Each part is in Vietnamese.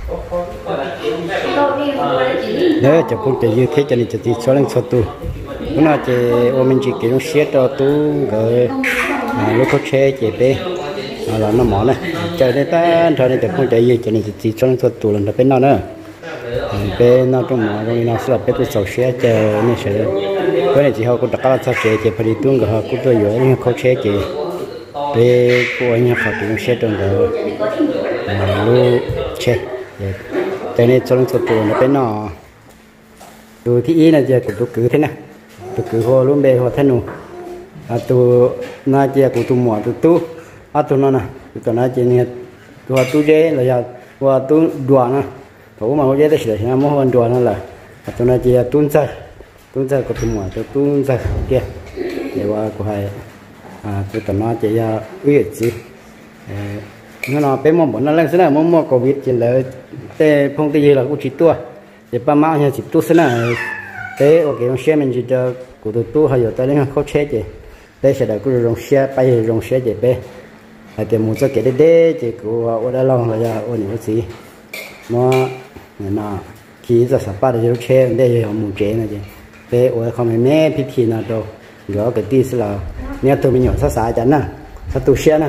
đấy chụp phong chạy như thế cho nên chỉ số lần số tu nó nói chỉ ô mình chỉ kiểu xe cho tu rồi lúc có xe chỉ bé là nó mỏ này chạy đến ta thôi nên chụp phong chạy như cho nên chỉ số lần số tu là bên nó nữa bên nó trong mỏ rồi nó sẽ là bên tu sầu xe chờ nên sẽ cái này chỉ họ cũng đặt các sao xe chỉ phải đi tuôn rồi họ cũng tôi rồi nhưng có xe chỉ bên của anh họ kiểu xe trong rồi lúc xe cho nên số lần số tu là bên nó tu thì ý là giờ của tu cứ thế này tu cứ hồ luôn bề hồ thân nụ tu na giờ của tu mỏ tu tu nó nè tu nó chỉ này tu tu dễ là giờ tu đùa nè thủ mà hồ dễ đấy là mua hơn đùa nó là tu nó chỉ tuôn ra của tu mỏ tuôn ra kia để qua của hai tu nó chỉ uy gì nó bé mồm bọn nó lên thế này mồm covid chỉ là tê phong tê gì là cũng chỉ tua để ba má nhà chỉ tu thế này thế ok ông xe mình chỉ cho cụ tu hay giờ tới đến khó xe chứ đây sẽ là cụ rong xe bay rong xe chứ bé hay tiền mua cho cái đấy chứ cụ ở đây lâu rồi giờ ở nhiều gì nó nó khi giờ sắp bắt được xe đây họ mua chế này chứ bé ở không mẹ phi thi nào đâu rồi cái tí là nghe tôi mình nhỏ sát sát chắn nè sát tu xe nè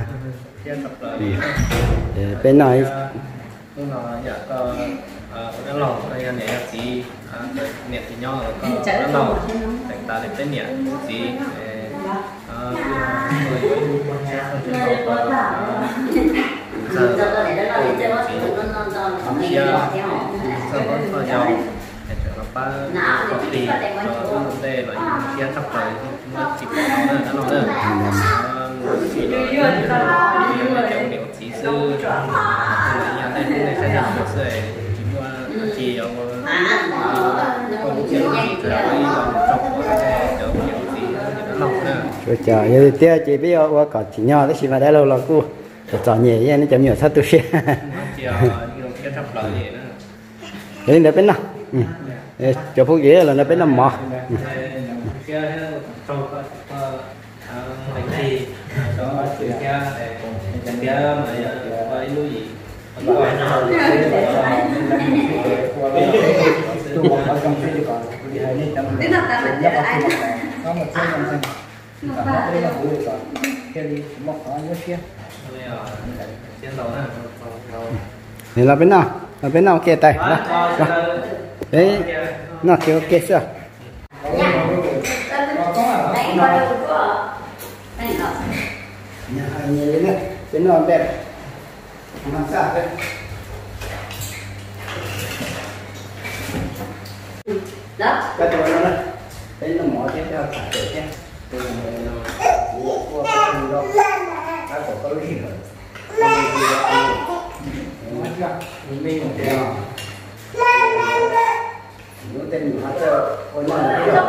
bên này nó lỏng đây là nè gì nè thì nhỏ có nó lỏng thành ta đến nè gì rồi chờ giờ tia chị biết qua cọt chỉ nhỏ đó chỉ mà đã lâu là cô trò nhẹ vậy nó chậm nhiều sát tu xe đến đây bên nào cho phú dễ là nó bên nằm mỏ này là bên nào kia tay đấy nó kêu kia chưa bên nào đẹp làm sao đấy đó cái chỗ đó này đấy là mỏ tiếp theo cả được nhé có lý rồi mình nó tên nhiều hết rồi ôi nó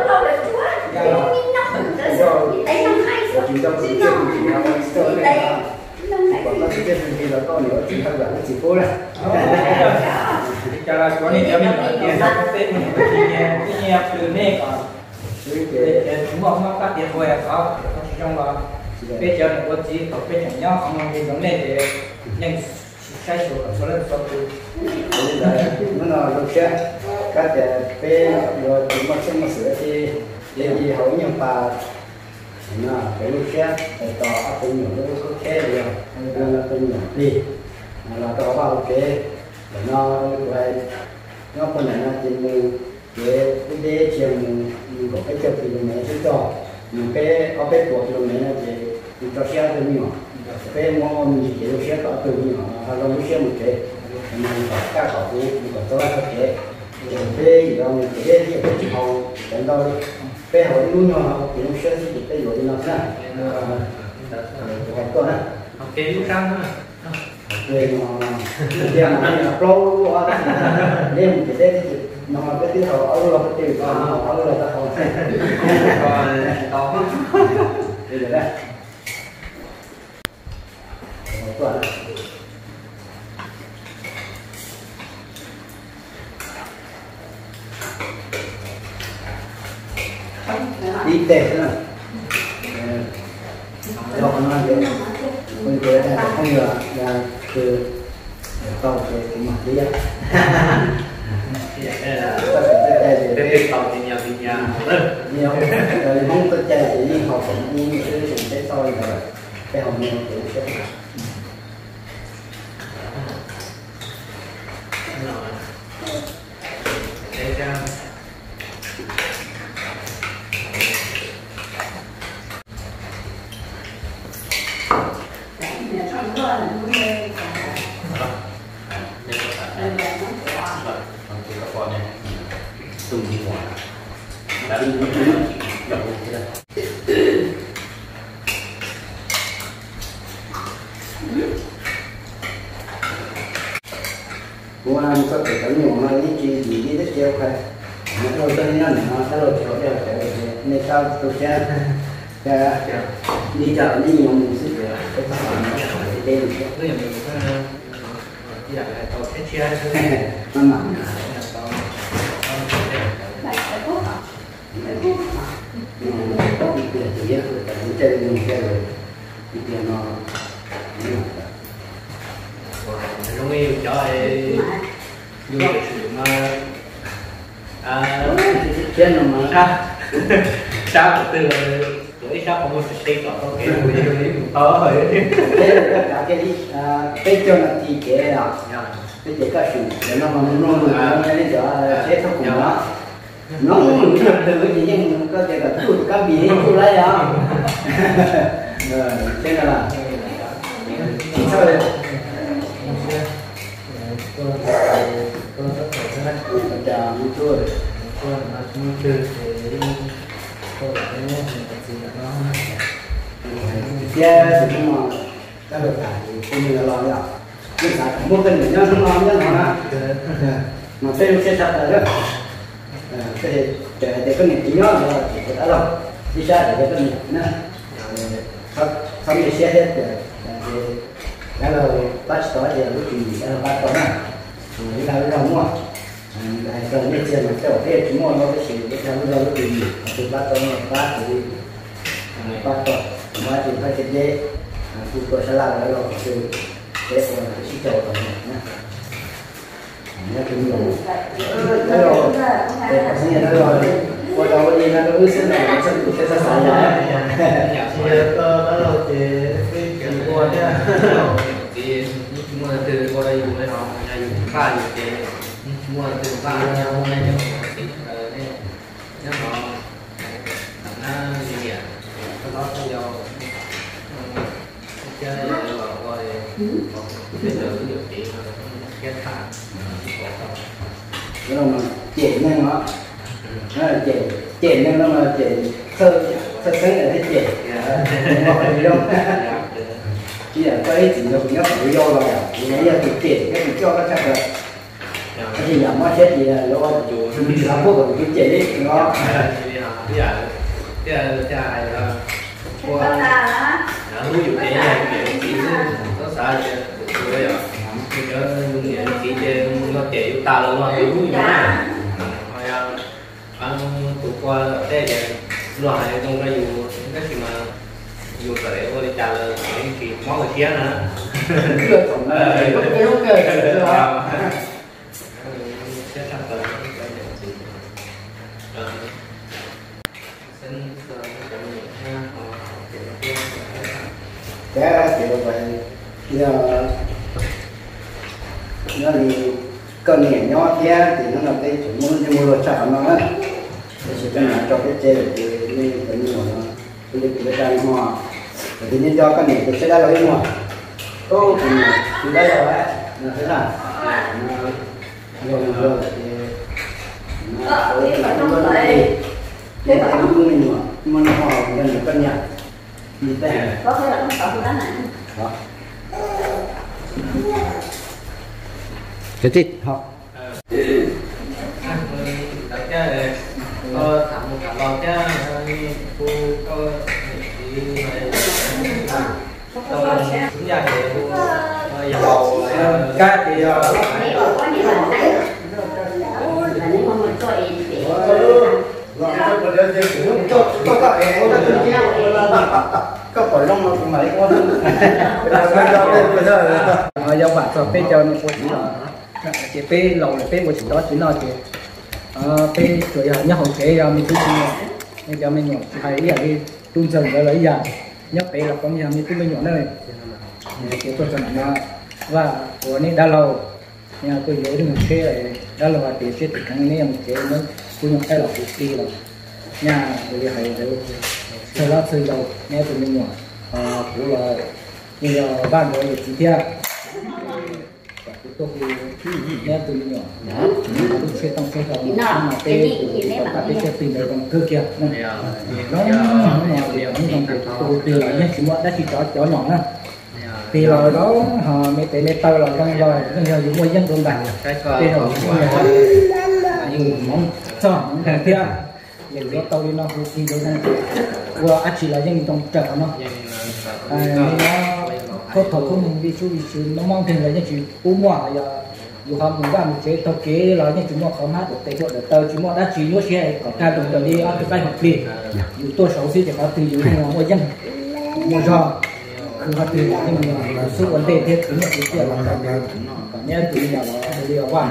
thì là con nữa chỉ hơi gần chỉ cố là cho là có nên cho mình tiền tết mình cái nhà từ nè còn chúng không phát tiền về có trong đó bây giờ có chỉ có cái nhỏ không thì giống này thì nhanh sai số lần số từ nó là được chưa các bé rồi chúng ta xem một sửa thì để hậu nhân bà nó cái lúc kia để tỏ áp dụng những cái số kia rồi là tôi nhỏ đi là tỏ vào cái nó về nó còn là nó chỉ mình cái đế trường của cái chợ thì mình sẽ cho những cái có cái cuộc rồi mình là chỉ cho xe từ nhỏ cái mua mình chỉ cho xe có từ nhỏ hoặc là mua xe một cái mình có các có cái có cho cái gì đó mình cái gì cái hậu đến đâu cái hậu luôn nhỏ thì nó xe thì cái rồi nó ra con á ok lúc sang nữa về mà giờ là pro đêm thì đêm thì nó cái tiếng hậu ở đâu cái tiếng ở đâu ta không còn đây là đây đi tè nữa đó con nói vậy con cười đây không ngờ là từ tàu cái mặt đi á cái tàu thì nhà nhiều rồi không tôi chơi chỉ học tự nhiên cái soi rồi cái hồng nhiều tự sẽ bố ăn có thể có nhiều mà những gì gì rất nhiều khai nó rồi cho nên nó rồi cho nên tao tôi sẽ đi chợ đi nhiều mình sẽ cái sản phẩm nó phải tên bây giờ mình đi lại tàu xe chia nó nặng có bị tiền thì biết rồi tại vì chơi nhiều chơi rồi bị tiền nó trong yêu cho du lịch sử dụng trên là mà sao từ tuổi sao không có tiền có cái thế là cả cái cho là thì cái là cái cả sự để nó lên cho chế thuốc của nó cũng được từ cái gì nhưng có thể là thuốc các vị thuốc lấy đó rồi thế là sao đây chào mọi người yeah thì mà các bạn cũng như là lo đó nhưng mà mua cái này nó không lo nhá nó mà tên sẽ thật là đó cái để cái này chỉ nhớ là chỉ đã lâu đi xa để cái này nữa không đi xe hết cái là bắt tối thì lúc gì cái là bắt tối này đi đâu đâu mua này cần đi chơi mà cái cái chúng mua nó cái gì cái đâu đâu lúc gì thì bắt tối mà bắt thì bắt tối mà thì phải cái gì tôi có sẽ làm cái rồi thì cái là cái sĩ trầu rồi nhá nhá chúng mình cái rồi để có gì nó rồi qua đâu đi nó cứ xin này sẽ xài lại đó là cái qua nhá thì mua từ qua đây mua nó nhà dùng pha gì thì mua từ pha nhau hôm nay cho thì nó nó gì nhỉ nó cho chơi rồi bây giờ ví dụ chị cái thả cái đó mà chèn nên nó là chèn nên nó mà chèn sơ sáng là hết chèn không phải gì đâu chỉ là cái chỉ được nhớ phải vô rồi thì nãy giờ thực chèn cái mình cho nó chắc rồi cái gì giảm hóa chất gì là lo làm thuốc của cái chèn đi nó bây giờ chạy là qua ví dụ cái này chỉ có sao bây giờ chỉ nó chạy ta luôn mà ví dụ như này ăn tụ qua đây là loại không có dùng cái gì mà dùng cái để trả lời cái món ở kia nữa chưa tổng là cái lúc kề cái đó sẽ làm tới cái kiểu vậy giờ nó thì cần nhẹ nhõm thế thì nó là cái chủ mua đồ chả nó á thì chỉ cần cho cái chế thì như cái như nó cái trang hoa thì nên cho cái này thì sẽ đã lấy mua ô thì đây rồi á là thế nào rồi thì thế phải không mình mà nó hoa gần là cân nhắc đi tay có thể là không sợ cái này đó cái gì học thẳng một cả lò chứ cô có thì chúng ta thì dầu cái thì Rồi, có phải long nó cũng mấy con do bạn cho bây giờ nó chỉ bây lâu là bây một chỉ đó chỉ nói thì bây tuổi là nhớ hậu chế ra mình cũng bây giờ mình nhỏ hay là đi tung dần rồi lấy giờ nhớ bây là con nhà mình cũng mình nhỏ này cái tôi cho nó và của này đã lâu nhà tôi nhớ được một cái này đã lâu là tiền sẽ từ tháng này một cái nó cũng hay là cuộc đi là nhà tôi hay là thời đó thời đầu nghe tụi mình nhỏ cũng là bây giờ ban rồi chỉ theo tôi nghe tụi mình nhỏ tôi sẽ tăng cái đầu mà cái cái tiền đấy còn cơ kia nó tôi từ lại nhé chỉ muốn đã chỉ chó nhỏ nữa thì rồi đó họ mấy tên này tao là con rồi cái giờ dùng mua dân công bằng thì rồi nhưng mong cho những thằng kia những cái tao nó không đi đâu này vừa chỉ là dân trong chợ nó nó có thật không đi chú nó mong thêm là những chuyện uống hoa giờ dù không muốn ra một chế thực kế là những chúng nó không hát được tay được tao chúng nó đã chỉ nó sẽ có ca đồng thời đi ăn cái học đi dù tôi xấu xí thì có từ dù là mua dân mua giòคือเขาตื่นที่มันสู้วันเด็กที่ถึงเนี่ยที่เราทำเนี่ยตอนนี้ตื่นเนี่ยเราเรียกว่า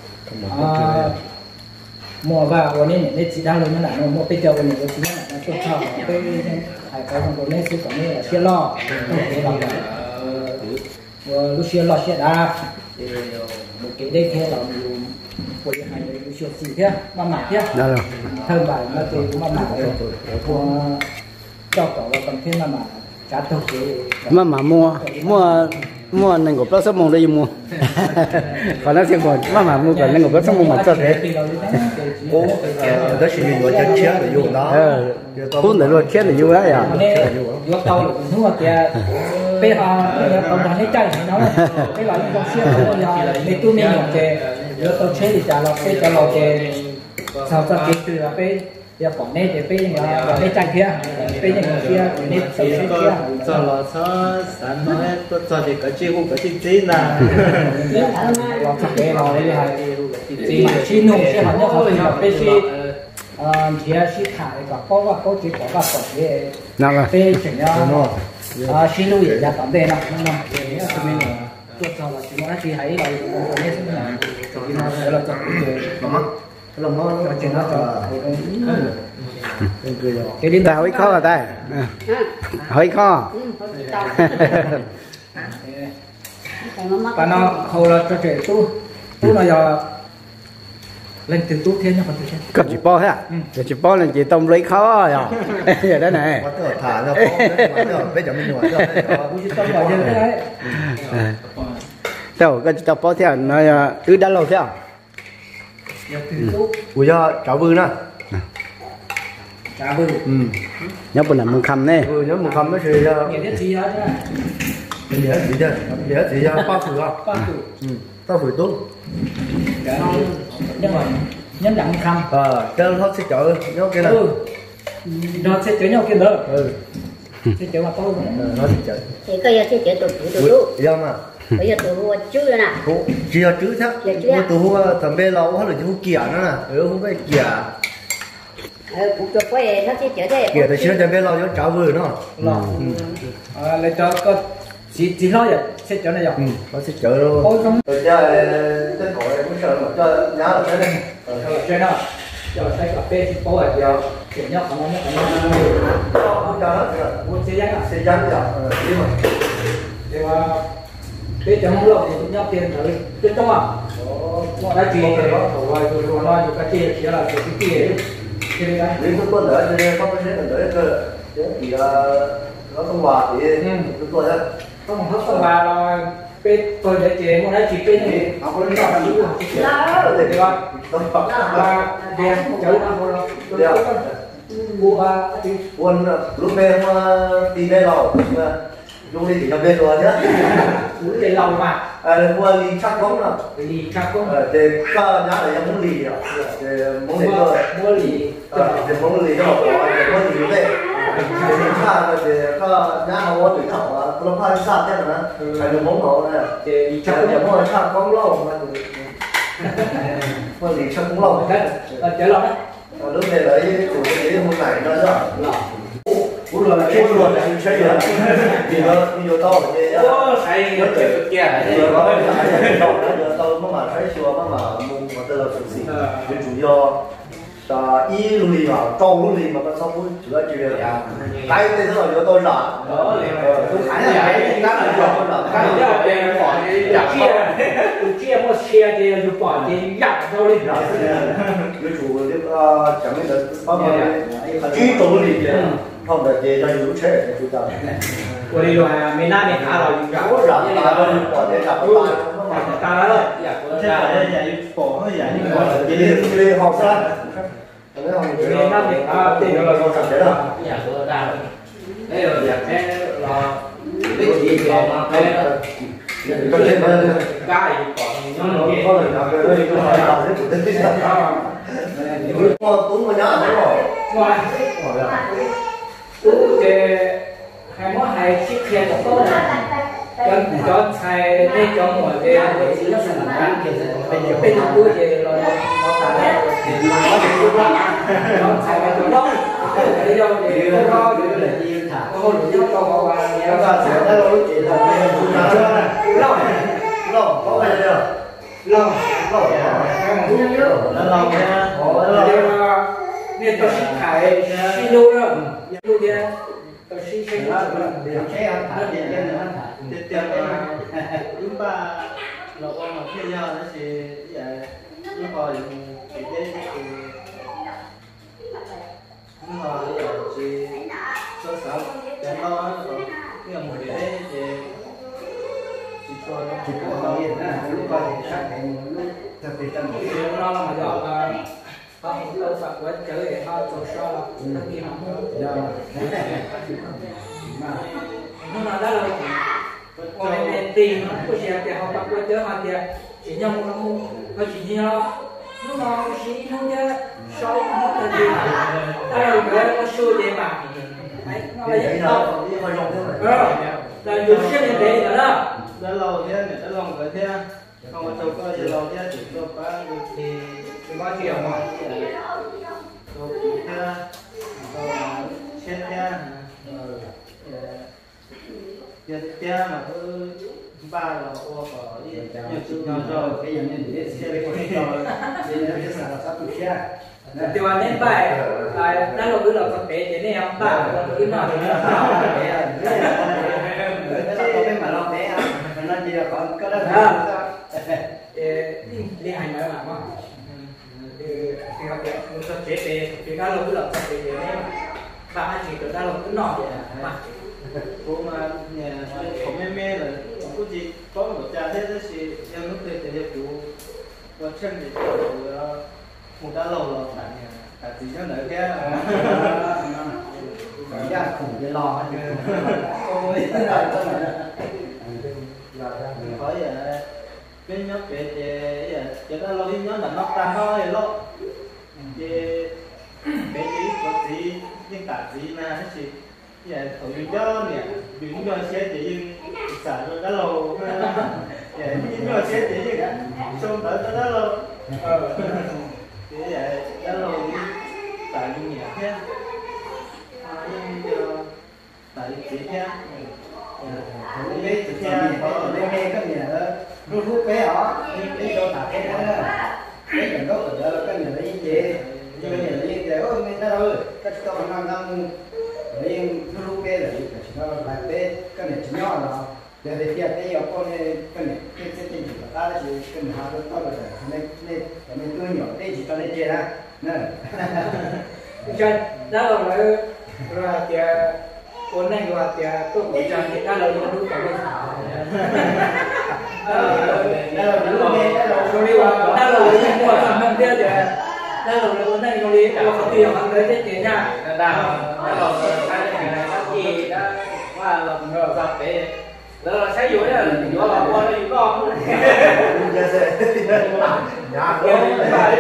มัวว่าวันนี้เนี่ยในจีด้านเลยนั่นแหละมัวไปเจอวันนี้วันนี้นะต้องชอบไปถ่ายไปทางตัวนี้ซื้อของนี่เชี่ยล่อต้องเดี๋ยวเราลูกเชี่ยล่อเชี่ยดาmột cái đây thế là mình quay hai cái chuyện gì thế mà mặc thế thơm bài nó thì cũng mà mặc của cho cậu và còn thêm mà mà mua nên gộp sắp mông đây mua còn nó xem còn mà mua còn nên gộp sắp mông mà cho thế cô đó chỉ dùng cho chết để dùng đó cuốn để luôn chết để dùng đấy à vô tàu là cũng thua kìa bây giờ tổng đoàn lấy chạy nó cái loại con xe là để tôi mình nhỏ kìa vô tàu chết thì trả lọc cái trả lọc kìa sao cho kìa từ là bây giờ bỏ nét để bây giờ lấy chạy kia bây giờ kia nét sâu kia cho nó sản nói tôi cho thì có chiêu có chi là lọc sạch cái nó đây là chi nung sẽ hẳn nhất không là bây giờ chỉ là chỉ thải và có chỉ có và có cái nào rồi bây giờ nó xin lưu ý là tạm đây nào nó tôi cho là chỉ nói chỉ thấy là nét sẽ là chỉ nó sẽ là lòng nó chuyện nó cái đi ta hỏi khó là ta hỏi khó và nó hầu là cho trẻ tu là giờ lên từ tu thiên nó còn từ thiên cấp chỉ po hết à chỉ po là chỉ tông lấy khó rồi giờ đó này có thể thả ra bây giờ mình nhồi đâu cái tao po theo nó đã lâu theo ủa giờ cháu bự nè cháu bự nhớ bữa làm mừng khăm nè nhớ mừng khăm nó thì nghĩa gì hết á nghĩa gì ra ba phủ à ba phủ tốt nhưng mà nhân đặng khăm cho nó sẽ chở nhau kia này nó sẽ chở nhau kia nữa sẽ chở mà tôi nó sẽ chở thì cái giờ sẽ chở tụi giờ mà bây giờ tụi mua chứ rồi nè chỉ là chứ thế tụi mua thằng bé lâu hết rồi chứ không kia nữa nè không phải kia cũng cho quay nó sẽ chở thế kia thì chỉ là thằng bé lâu cho cháu vừa nữa lấy cho con chỉ nói vậy sẽ chở này rồi nó sẽ chở luôn rồi cho tên gọi cũng sợ mà cho nhá là thế này trên đó cho tay cà phê thì bố ở giờ kiểu nhau không cho nó muốn xe dán à xe dán rồi nhưng mà cái chẳng lâu thì cũng nhau tiền rồi cái trong à mọi đã chỉ rồi rồi nói cái kia chỉ là cái kia cái đấy liên tục tuần nữa cho không có thể nữa cơ thì nó không vào thì chúng tôi đó không hấp không vào rồi cái tôi để chị muốn nói chị cái này học có lý do là đúng không được không tôi học và đèn chở nó rồi mua thì quân lúc bên đi đây rồi dùng đi thì làm bên rồi chứ muốn để lâu mà mua ly chắc bóng rồi ly chắc bóng thì có giá là muốn lì rồi thì muốn lì rồi mua lì thì muốn lì rồi muốn lì vậy thì xa thì có giá nó mua tuổi thọ nó phải xa thế mà phải được món ngon này thì chắc là mua chắc bóng lâu mà mua lì chắc bóng lâu đấy chở lâu đấy lúc này lấy chủ cái hôm này nó rồi 不说了，谁说的？谁说的？你就到这呀。 我还有这个店， 到妈妈才说妈妈弄我的东西，最主要。一路里嘛，到路里嘛，那差不多就要这个呀。还有那时候要到啥？都看下来，干了就到啥？ 干了别放的芥末切的就放的压着的。 有住这个下面的旁边的居住里边，旁边这叫油车就这样。 我的说呀，没拿没拿到就干。 我让打到就放的，打打了。 这把人家有包，人家有包， 你好噻。 没拿没拿，对了，我上学了。哎呦，也没了，没提起嘛，没了。 这些们干一包， 放在那个那个啥子不对呀？我东北家的我这还没还去开个包呢，刚才那叫么的，我记得是哪个？被他估计老大来，刚才那个老，这叫的高这个人，然后人家高高完，你要啥子？ 那个给他那个老高来的，老那都是开西路了，路边都是些什么？ 这样谈点点的谈，点点嘛，如果老王嘛，偏要那些也，如果有别的就是，如果有是说啥，然后那个某些的，就说就不好意思，如果你上台，特别的某些， 那么叫他们都发我这个他做少了，他给他们。那那了，我们的地不是给好把我这下的，今年我今年那么是弄的少一点的，当然我收的嘛，哎，那也好，那有些人给的了， 那老天呢，那老个天，看我走过去老天就说把那个。 嘛这样嘛， 都几天，都前天，天嘛都罢了，我搞也就叫做给人家这些东西，这啥啥不偏。 对吧？年拜，那เราคือเราสเปซเนี่ยยังบ้าเราคือมาถึงแล้วเราไม่มาลองเตะอ่ะมันนั่นจีก่อนก็ได้นี่ให้มาหลังว่าthì học viện một số chế về thì đã lâu là tập về đấy và anh chỉ được đã lâu cứ nọ mà cũng mà nhà có mê là cũng chỉ có một trà thế đó thì em lúc tới thì chủ và chân thì một đã lâu là phải cả chỉ cho nữa kia cảm giác khủng cái lo ôi hỏi bên nhóm về thì đã lâu bên nhóm là nó ta thôi lo thì cái gì có gì nhưng cả gì là cái gì giờ thằng đứng cho nè đứng cho xe thì nhưng xả rồi đã lâu giờ đứng cho xe thì nhưng xong tới đã lâu thì giờ đã lâu tại những nhà thế nhưng giờ tại chị thế lấy từ nhà có lấy nghe các nhà đó rút rút bé họ lấy cho tạt cái đó lấy cái đó ở đó các nhà lấy gì nhưng mà nhà lấy để ôi người ta đâu các cháu năm lấy rút rút bé là cái nó lại bé cái này chỉ nhỏ là để để kia cái nhỏ con này cái này cái gì ta là chỉ cái này hai đứa to rồi nên tôi nhỏ đây chỉ cho nên chơi ra nè cho đó là thì con này là thì tôi cũng cho thì đã lâu nó đúng rồi đã lâu nó mua sản phẩm kia thì đã lâu nó này nó đi có tiền ăn đấy thế tiền nha đã lâu cái gì đã qua lần rồi gặp để đó là sai dối là dối là qua đây con nhà xe nhà kia phải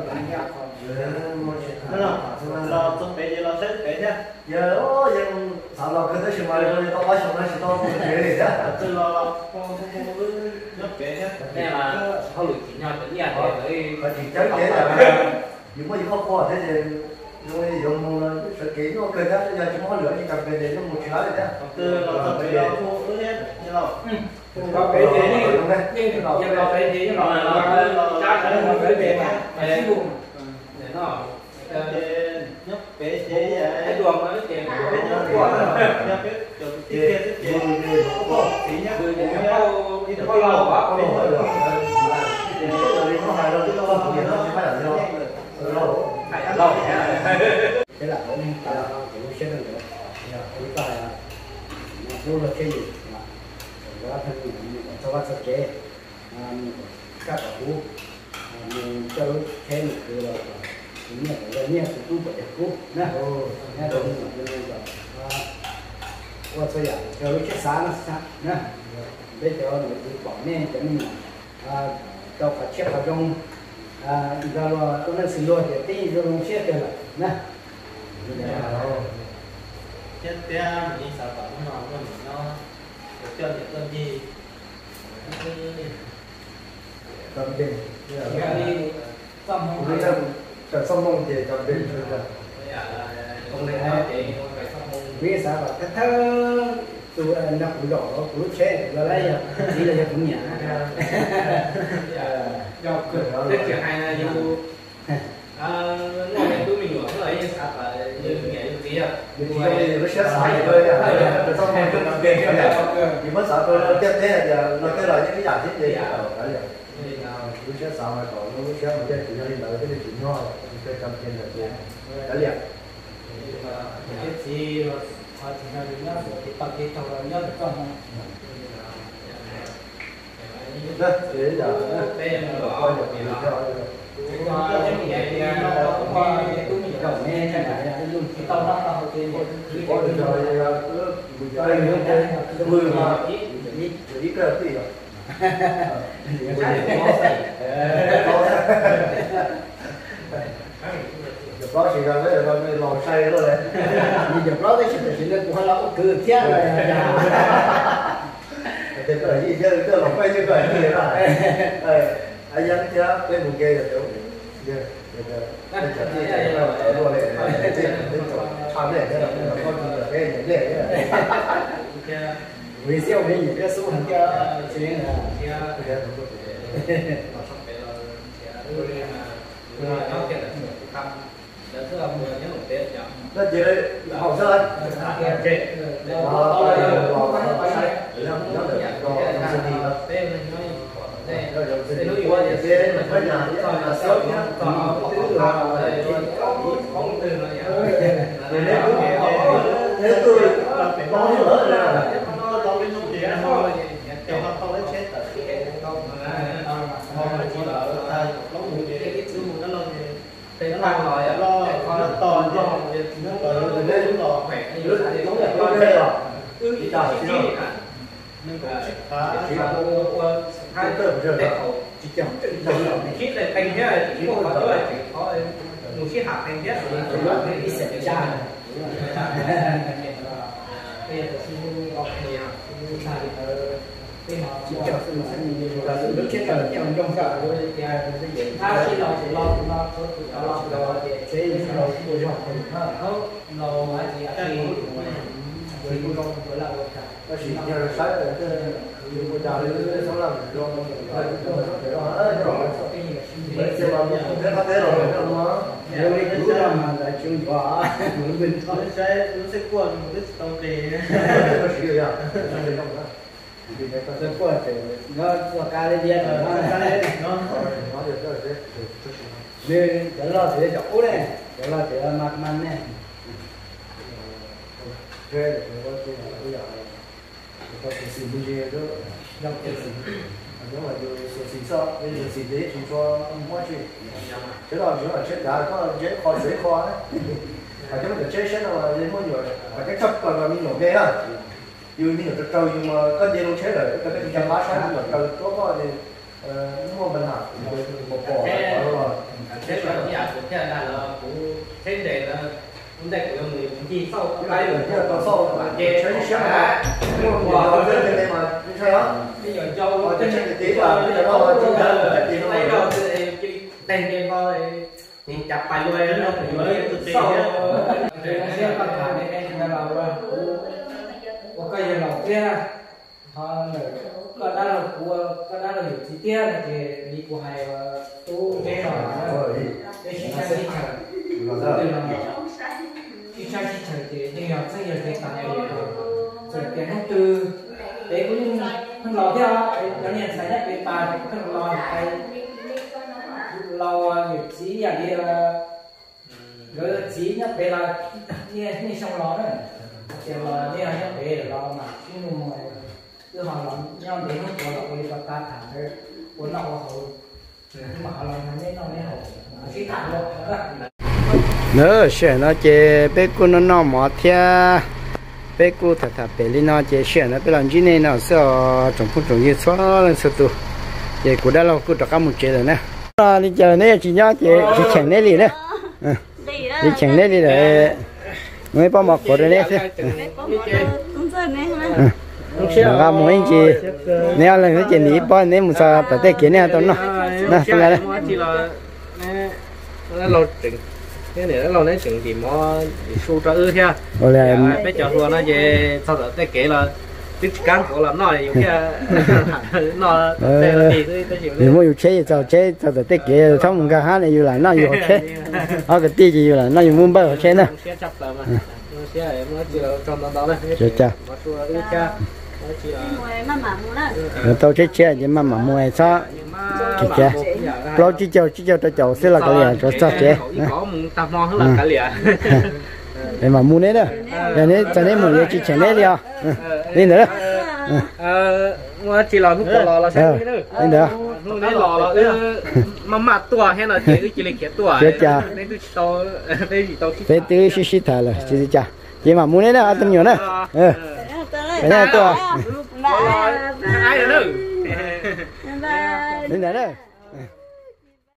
nó lo tốt bé gì lo xét bé nhá giờ dân sao lo cái thứ mà rồi tao nói xong nó chỉ tao cũng thế đấy á. Tôi lo con nhấp bé nhá. Đây là họ lụi chỉ nhau tự nhiên để Và chỉ chắc thế là những cái khó qua thế thì rồi dùng sự kỹ nó cơ đó giờ chúng nó lựa những cặp về để nó một trái đấy. Từ lo tập về lo mua ứ hết như nào. có cái thế nhưng nó giờ nó cái thế nó là cha sẽ nó cái về mà buồn để nó nhấp bé chế cái đường nó tiền bé nhấp qua nhấp bé rồi tiếp theo tiếp chế tí nhá người để nó lâu quá Có rồi rồi. Thì nó có hai đâu chứ không thì nó chỉ phải là do lâu. phải lâu thế là cũng cũng sẽ được rồi chúng ta vô là cái gì đó thân cho các sản chế các cụ mình cho thêm từ là cũng như cũng phải được cũ nè nè đúng rồi qua số giờ cho lúc chết sáng nè bây giờ mình bỏ nên cho mình cho phải chết vào trong giờ là tôi đang xử lý thì tí rồi mình chết rồi nè chết té mình sợ tận nó cho những con gì Cầm định. đi xong không Người ta cần xong mong thì cầm định rồi. không nên nói thì phải xong không vì sao vậy cái thơ tôi đọc của đỏ của chế là lấy chỉ là cũng nhả do cửa rất kiểu hay là như ngoài tôi mình ở như sao là như nghĩa như tí à Vì nó sẽ xài thôi rồi xong mong tôi cầm định rồi. Vì mất sợ tôi tiếp thế là nó cái lời những cái giải thích gì nó sẽ xài mà còn nó sẽ một cái chuyện liên lợi cái chuyện ngon cái cầm tiền là chuyện đã liệt. cái gì rồi họ chỉ nói đến nó thì tập cái thầu là nhớ được không Đó, để giờ đây là coi bỏ được thì cho cái nghĩa thì nó qua tôi mình cậu nghe chẳng hạn là luôn cái tàu nó tàu thì có được rồi đây nó mưa mà ít cái gì rồi Dập đó chỉ là cái lò xay đó đấy. nhưng dập đó cái chuyện là cũng là cứ thiết là Thì cái gì chứ cái lò quay như vậy gì đó. Anh nhắn chứ cái vùng kia là đúng. Cái vì sao bây giờ cái số hàng kia chuyện là nó chỉ học sơn thế tôi bao nhiêu nữa là nó to bên trong kia nó cái nó không chết ở cái chỉ là nó muốn cái thứ nó lo thì nó làm rồi lo nó to nó lên nó khỏe nước thì cũng là ok rồi chỉ đào chứ đâu nhưng cũng phá chỉ là hai tờ rồi chỉ chẳng Chiếc này thành thế là chỉ một có thôi, chỉ có một chiếc hạt thành thế thì nó bị xảy ra bây giờ xin học thì học sai thì chỉ cho sự mà là sự rất chết là trong cả rồi thì ai cũng sẽ dễ khi lo thì lo thì thế thì nó cũng được không lo mà chỉ thì cũng không phải là nó chỉ nhờ sai là cái một trà lên sống làm rồi nhưng mà cái phát thế rồi nó nếu đi cứu ra mà là chung quả muốn bên nó sẽ quần một cái tông đề nó chỉ là nó qua thì nó qua ca lên điện rồi nó nó được rồi đấy nên cái lo thì chỗ này cái lo thì mặt man này thuê để có cái bây giờ có cái sự bây giờ đó trong cái sự nếu mà dù sự sinh sợ bây giờ sự đấy chỉ cho mọi chuyện cái đó nếu mà chết đã có dễ khó đấy và cái mình chết nào là đến mỗi người và cái chấp còn là mình nổ ghê ha dù mình ở trâu nhưng mà có gì đâu chết rồi cái trăm lá sáng mà trâu có thì nó mà mình học một bò thế là cái giờ cũng thế là cũng thế để là chúng ta của người chỉ sau cái rồi chứ còn sau bạn về chơi sáng mà wow cái này mà sao đó bây giờ châu trên thực tế là bây giờ nó chỉ là chỉ đây đâu tên game thôi thì chặt bài luôn đấy nó mới sau thì nó sẽ phát thải này em là có cái gì đầu tiên họ có đã là của có đã là hiểu chi tiết thì đi của hai tu cái rồi cái chuyện này thì khi sang chi trời thì nhưng mà rất nhiều cái tài rồi cái thông tư đấy cũng không lo theo nó nhận sai nhất cái tài thì không lo cái lo việc chỉ là đi cái chỉ nhất về là như xong lo đấy thì là như nhất về lo mà nhưng mà cứ họ làm nhau để nó có động lực và ta thẳng cái cuốn đầu họ nhưng mà họ làm thế nó mới hậu cái thẳng luôn nữa sẽ nó chế bé cô nó mỏ theo bé cô thật thật bé lên nó chế sẽ nó bé làm gì này nó sẽ trồng phun trồng như xóa lên sơ tu chế cô đã lâu cô đã có một chế rồi nè đi chờ này chỉ nhớ chế chỉ chèn này đi nè đi chèn này đi để mấy bao mọc của đây nè là mỗi anh chị nếu là cái chuyện gì bao nếu một sao tại đây kia nè tao nó nè tao lại nó lâu chừng cái này nó lâu đấy chừng thì mò su cho ư theo bây giờ luôn nó về sau đó cái kể là cái cán của là nó nhiều cái nó thì mua chế cho chế cho tới cái kia xong một cái hát này lại nó nhiều chế ở cái tí gì là nó nhiều muốn bao chế nè tao chế chế nhưng mà mua sao chế lo chỉ cho cháu sẽ là cái gì cho sao chế để mà mua đấy đó cho nên mua chỉ chén đấy đi à lên nữa mua chỉ là lúc lò là sao lên nữa lúc đấy lò là mà mặt tua hay là chỉ là kia tua đấy tôi to đấy to đấy tôi xí thà là chỉ cha chỉ mà mua đấy đó tao nhiều nữa cái này tua ai nữa lên nữa